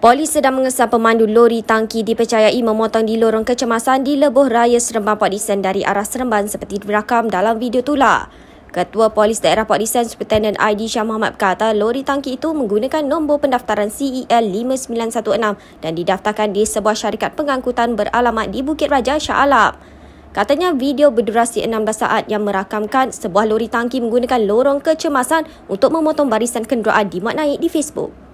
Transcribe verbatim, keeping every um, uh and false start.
Polis sedang mengesan pemandu lori tangki dipercayai memotong di lorong kecemasan di Lebuh Raya Seremban Port Dickson dari arah Seremban seperti dirakam dalam video tular. Ketua Polis Daerah Port Dickson Superintendent I D Shah Muhammad berkata lori tangki itu menggunakan nombor pendaftaran C E L lima sembilan satu enam dan didaftarkan di sebuah syarikat pengangkutan beralamat di Bukit Raja, Shah Alam. Katanya video berdurasi enam belas saat yang merakamkan sebuah lori tangki menggunakan lorong kecemasan untuk memotong barisan kenderaan dimaknai di Facebook.